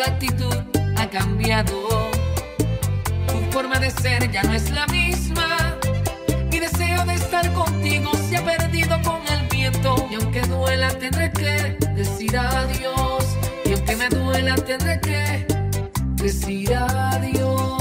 tu actitud ha cambiado. Tu forma de ser ya no es la misma. Mi deseo de estar contigo se ha perdido con el viento. Y aunque duela tendré que decir adiós. Y aunque me duela tendré que decir adiós.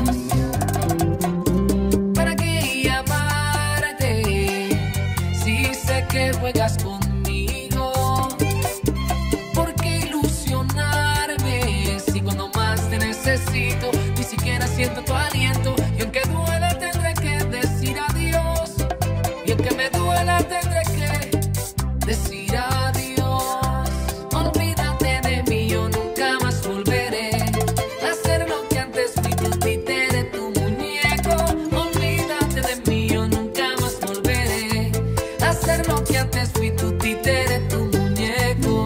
¿Para qué llamarte si sé que juegas conmigo? ¿Por qué ilusionarme si cuando más te necesito ni siquiera siento tu aliento? Y aunque duela tendré que decir adiós. Y aunque me duela tendré que decir adiós. Olvídate de mí, yo nunca más volveré a hacer lo que antes fui, tu títere, tu muñeco. Olvídate de mí, yo nunca más volveré a hacer lo que antes fui, tu títere, tu muñeco.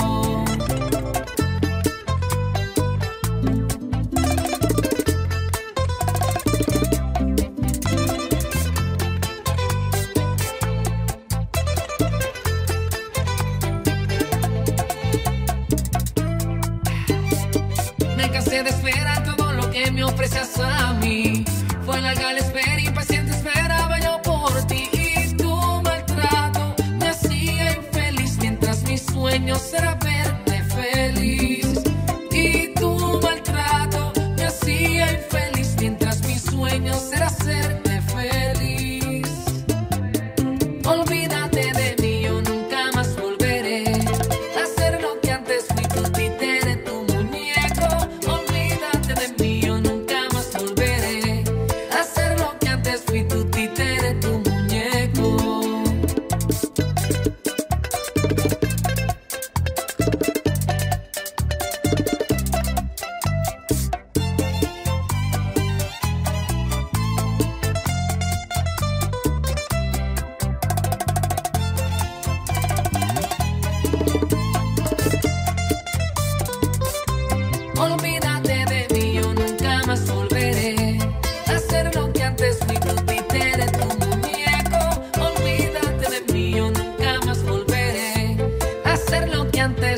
Me cansé de esperar todo lo que me ofreces a mí. Fue larga la espera, impaciente esperaba yo por ti. Y tu maltrato me hacía infeliz, mientras mis sueños era verte feliz. Y tu maltrato me hacía infeliz, mientras mis sueños era hacerte feliz. Olvídate de mí, yo nunca más volveré a hacer lo que antes fui, tu títere, tu muñeco. Olvídate de mí, yo nunca más volveré a hacer lo que antes fui, tu títere, tu muñeco. Olvídate de mí, yo nunca más volveré a hacer lo que antes fui, tu títere, tu muñeco. Olvídate de mí, yo nunca más volveré a hacer lo que antes